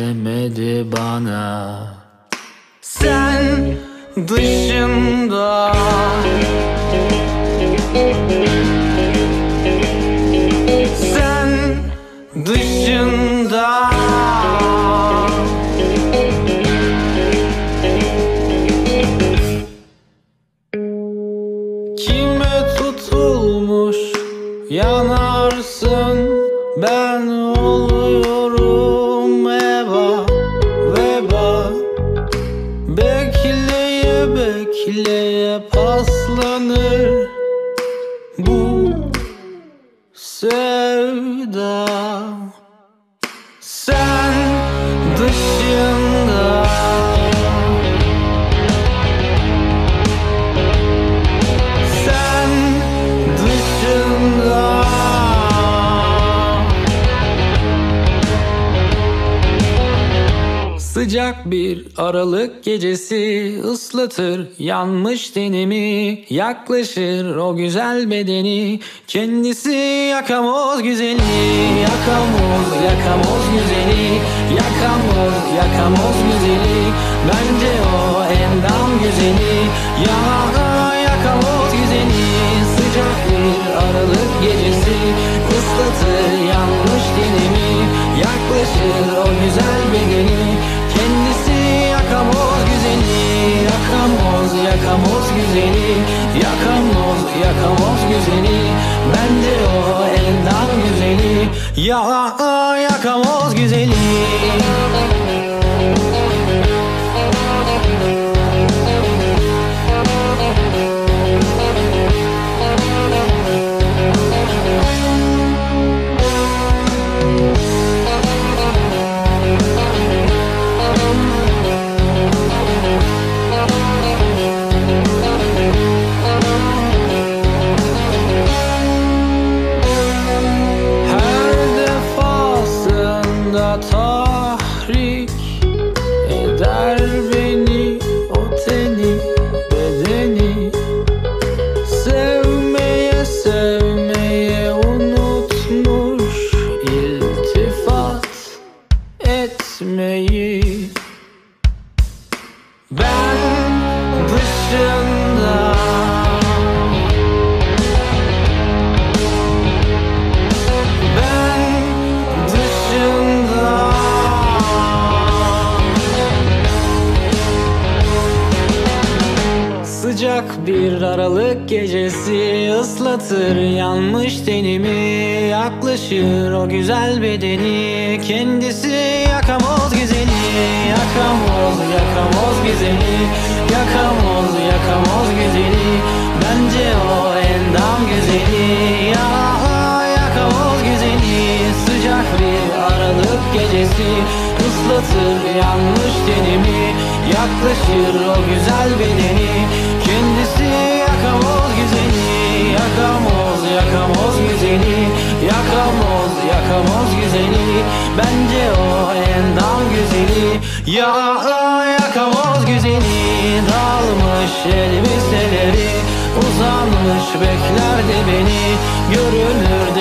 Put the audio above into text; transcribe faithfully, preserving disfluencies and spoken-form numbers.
benzemedi bana. Sen dışında Sen dışında kime tutulmuş yanarsın, ben oluyorum eva veba. Bekleye bekleye paslanır bu sevda. Sen dışında Sen dışında Sıcak bir Aralık gecesi ıslatır yanmış tenimi. Yaklaşır o güzel bedeni, kendisi yakamoz güzeli. Yakamoz, yakamoz güzeli. Yakamoz, yakamoz güzeli. Bence o endam güzeli. Ya yakamoz güzeli. Sıcak bir Aralık gecesi ıslatır yanmış tenimi. Yaklaşır o güzel bedeni, kendisi yakamoz güzeli. Yakamoz, yakamoz güzeli. Yakamoz, yakamoz güzeli. Bence o endam güzeli. Ya yakamoz güzeli. Tahrik eder beni o teni bedeni. Sevmeye sevmeye unutmuş iltifat etmeyi. Ben dışında Sıcak bir Aralık gecesi ıslatır yanmış tenimi. Yaklaşır o güzel bedeni, kendisi yakamoz güzeli. Yakamoz, yakamoz güzeli. Yakamoz, yakamoz güzeli. Bence o endam güzeli. Ya yakamoz güzeli. Sıcak bir Aralık gecesi ıslatır yanmış tenimi. Yaklaşır o güzel bedeni, kendisi yakamoz güzeli. Yakamoz, yakamoz güzeli. Yakamoz, yakamoz güzeli. Bence o endam güzeli. Ya yakamoz güzeli. Dağılmış elbiseleri, uzanmış beklerdi beni. Görünür